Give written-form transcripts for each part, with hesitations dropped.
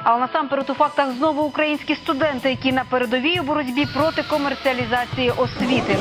Але насамперед у фактах знову українські студенти, які на передовій у боротьбі проти комерціалізації освіти.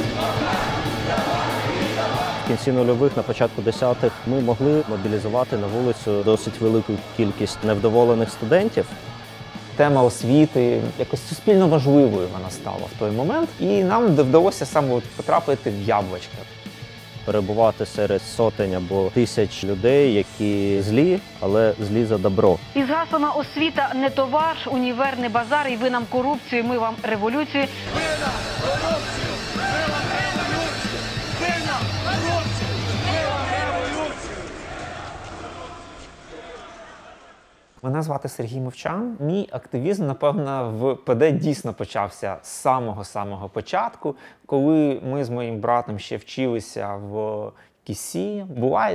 В кінці нульових, на початку десятих ми могли мобілізувати на вулицю досить велику кількість невдоволених студентів. Тема освіти якось суспільно важливою вона стала в той момент, і нам вдалося саме потрапити в яблучко. Перебувати серед сотень або тисяч людей, які злі, але злі за добро. Із гаслами «Освіта не товар», «Універ не базар» і «Ви нам корупцію, ми вам революцію». Мене звати Сергій Мовчан. Мій активізм, напевно, в ПД дійсно почався з самого-самого початку, коли ми з моїм братом ще вчилися в КІСі. Було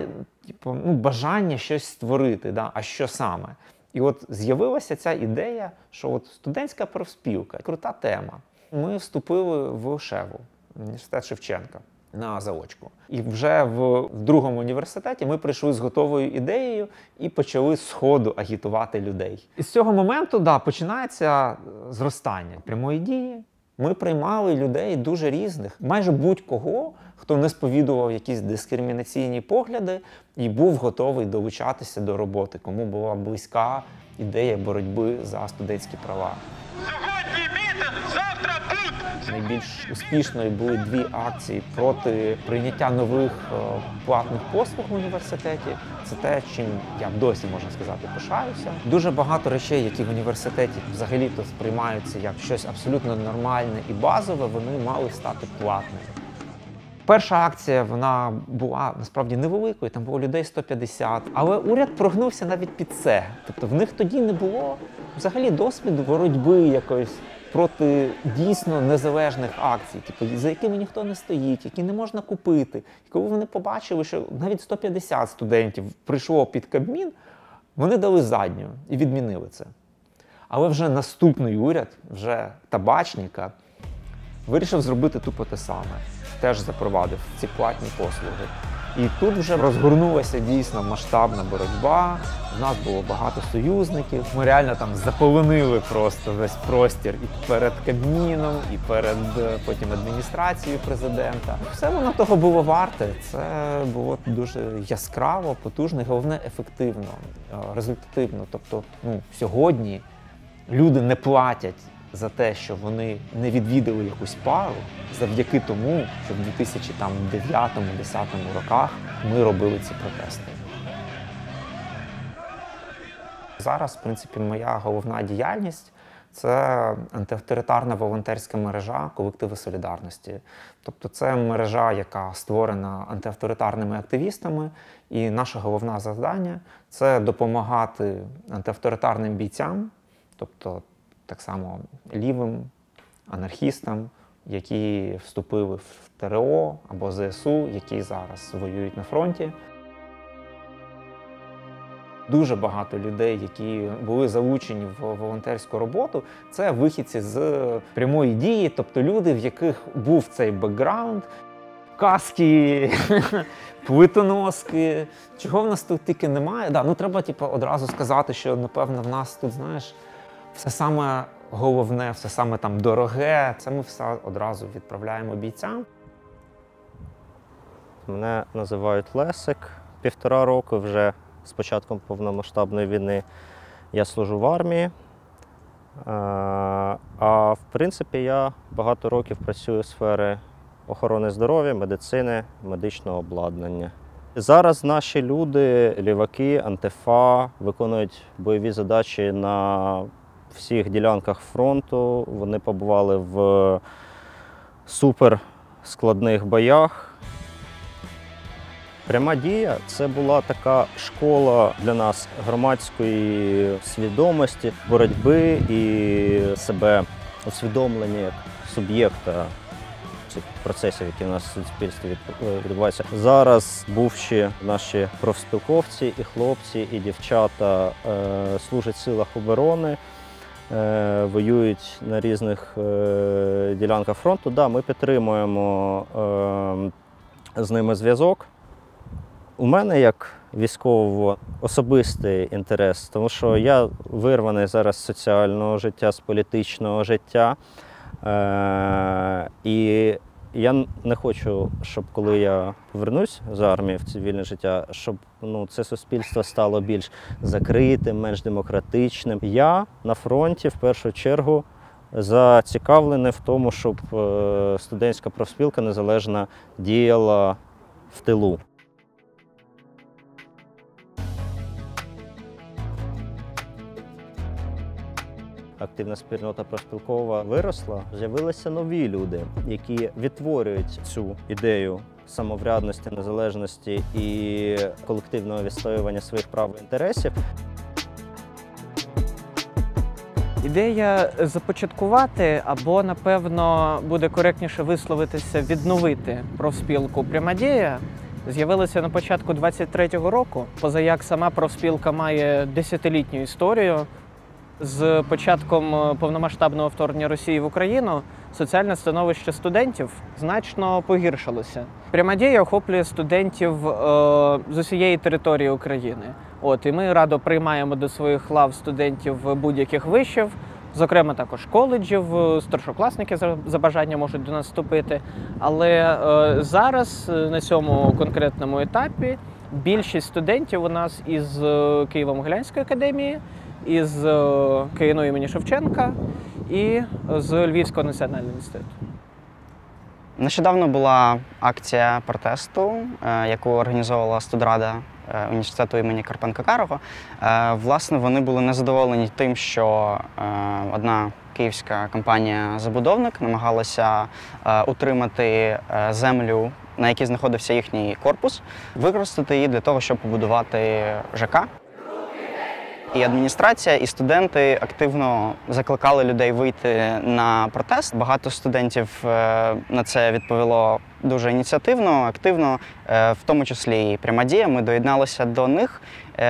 бажання щось створити, да? А що саме? І от з'явилася ця ідея, що от студентська профспілка – крута тема. Ми вступили в ШЕВу, університет Шевченка, на заочку. І вже в другому університеті ми прийшли з готовою ідеєю і почали з ходу агітувати людей. І з цього моменту, да, починається зростання прямої дії. Ми приймали людей дуже різних, майже будь-кого, хто не сповідував якісь дискримінаційні погляди і був готовий долучатися до роботи, кому була близька ідея боротьби за студентські права. Сьогодні мітинг, завтра тут! Найбільш успішною були дві акції проти прийняття нових платних послуг в університеті. Це те, чим я досі, можна сказати, пишаюся. Дуже багато речей, які в університеті взагалі-то сприймаються як щось абсолютно нормальне і базове, вони мали стати платними. Перша акція, вона була насправді невеликою, там було людей 150, але уряд прогнувся навіть під це. Тобто в них тоді не було взагалі досвіду боротьби якоїсь проти дійсно незалежних акцій, за якими ніхто не стоїть, які не можна купити. І коли вони побачили, що навіть 150 студентів прийшло під Кабмін, вони дали задню і відмінили це. Але вже наступний уряд, вже Табачніка, вирішив зробити тупо те саме. Теж запровадив ці платні послуги. І тут вже розгорнулася дійсно масштабна боротьба, в нас було багато союзників. Ми реально там заполонили просто весь простір і перед Кабміном, і перед потім адміністрацією президента. Все воно того було варте. Це було дуже яскраво, потужно і, головне, ефективно, результативно. Тобто, сьогодні люди не платять за те, що вони не відвідали якусь пару, завдяки тому, що в 2009-2010 роках ми робили ці протести. Зараз, в принципі, моя головна діяльність – це антиавторитарна волонтерська мережа «Колективи Солідарності». Тобто це мережа, яка створена антиавторитарними активістами, і наше головне завдання – це допомагати антиавторитарним бійцям, тобто так само лівим анархістам, які вступили в ТРО або ЗСУ, які зараз воюють на фронті. Дуже багато людей, які були залучені в волонтерську роботу, це вихідці з прямої дії, тобто люди, в яких був цей бекграунд, каски, плитоноски. Чого в нас тут тільки немає? Да, треба одразу сказати, що, напевно, в нас тут, знаєш, все саме головне, все саме там дороге, це ми все одразу відправляємо бійцям. Мене називають Лесик. 1,5 року вже з початком повномасштабної війни я служу в армії. А в принципі я багато років працюю у сфері охорони здоров'я, медицини, медичного обладнання. Зараз наші люди, ліваки, антифа, виконують бойові задачі на всіх ділянках фронту. Вони побували в суперскладних боях. Пряма дія – це була така школа для нас громадської свідомості, боротьби і себе усвідомлення як суб'єкта цих процесів, які в нас в суспільстві відбуваються. Зараз бувші наші профспілковці, і хлопці, і дівчата служать в силах оборони, воюють на різних ділянках фронту. Да, ми підтримуємо з ними зв'язок. У мене, як військово-особистий інтерес, тому що я вирваний зараз з соціального життя, з політичного життя. І я не хочу, щоб коли я повернусь з армії в цивільне життя, щоб це суспільство стало більш закритим, менш демократичним. Я на фронті в першу чергу зацікавлений в тому, щоб студентська профспілка незалежна діяла в тилу. Активна спільнота профспілкова виросла, з'явилися нові люди, які відтворюють цю ідею самоврядності, незалежності і колективного відстоювання своїх прав і інтересів. Ідея започаткувати або, напевно, буде коректніше висловитися, відновити профспілку «Прямодія» з'явилася на початку 23-го року. Позаяк сама профспілка має десятилітню історію. З початком повномасштабного вторгнення Росії в Україну соціальне становище студентів значно погіршилося. «Прямодія» охоплює студентів з усієї території України. І ми радо приймаємо до своїх лав студентів будь-яких вишів, зокрема також коледжів, старшокласники за бажанням можуть до нас вступити. Але зараз на цьому конкретному етапі більшість студентів у нас із Києво-Могилянської академії, із КНУ імені Шевченка і з Львівського національного університету. Нещодавно була акція протесту, яку організовувала студрада університету імені Карпенка-Карого. Власне, вони були незадоволені тим, що одна київська компанія-забудовник намагалася утримати землю, на якій знаходився їхній корпус, використати її для того, щоб побудувати ЖК. І адміністрація, і студенти активно закликали людей вийти на протест. Багато студентів на це відповіло дуже ініціативно, активно, в тому числі і «Прямодія». Ми доєдналися до них,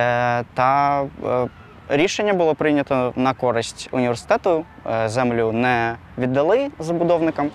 та рішення було прийнято на користь університету. Землю не віддали забудовникам.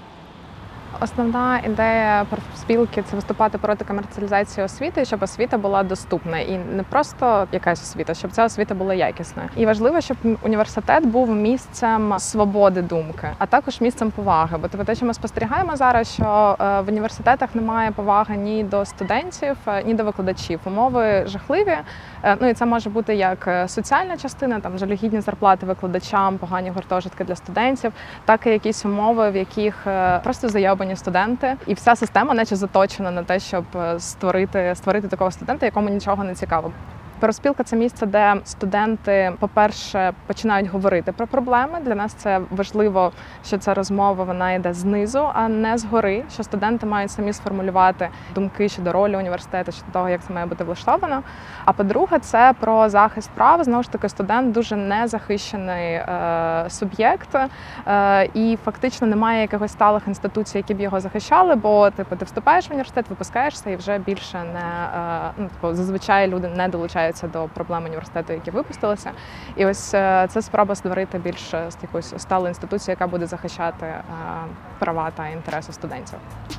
Основна ідея профспілки – це виступати проти комерціалізації освіти, щоб освіта була доступна. І не просто якась освіта, щоб ця освіта була якісною. І важливо, щоб університет був місцем свободи думки, а також місцем поваги. Бо те, що ми спостерігаємо зараз, що в університетах немає поваги ні до студентів, ні до викладачів. Умови жахливі. І це може бути як соціальна частина, там жалюгідні зарплати викладачам, погані гуртожитки для студентів, так і якісь умови, в яких просто зайобані студенти. І вся система наче заточена на те, щоб створити такого студента, якому нічого не цікаво. Профспілка – це місце, де студенти, по-перше, починають говорити про проблеми. Для нас це важливо, що ця розмова вона йде знизу, а не згори, що студенти мають самі сформулювати думки щодо ролі університету, щодо того, як це має бути влаштовано. А по-друге, це про захист прав. Знову ж таки, студент дуже незахищений суб'єкт, і фактично немає якихось сталих інституцій, які б його захищали, бо ти вступаєш в університет, випускаєшся і вже більше зазвичай люди не долучаються до проблем університету, які випустилися. І ось це спроба створити більш якусь сталу інституцію, яка буде захищати права та інтереси студентів.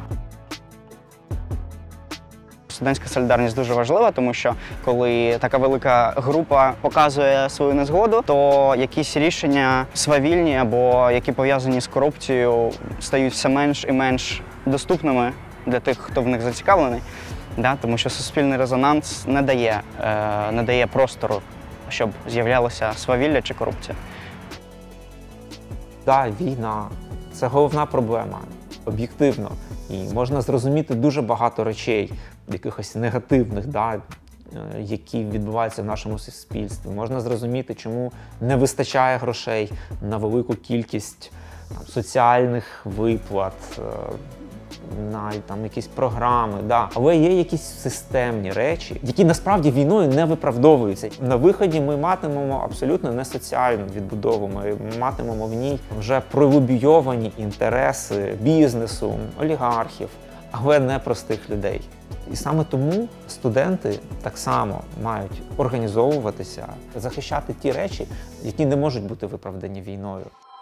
Студентська солідарність дуже важлива, тому що коли така велика група показує свою незгоду, то якісь рішення свавільні або які пов'язані з корупцією стають все менш і менш доступними для тих, хто в них зацікавлений. Тому що суспільний резонанс не дає простору, щоб з'являлося свавілля чи корупція. Війна – це головна проблема, об'єктивно. І можна зрозуміти дуже багато речей, якихось негативних, які відбуваються в нашому суспільстві. Можна зрозуміти, чому не вистачає грошей на велику кількість соціальних виплат, на якісь програми, але є якісь системні речі, які насправді війною не виправдовуються. На виході ми матимемо абсолютно не соціальну відбудову, ми матимемо в ній вже пролобійовані інтереси бізнесу, олігархів, але не простих людей. І саме тому студенти так само мають організовуватися, захищати ті речі, які не можуть бути виправдані війною.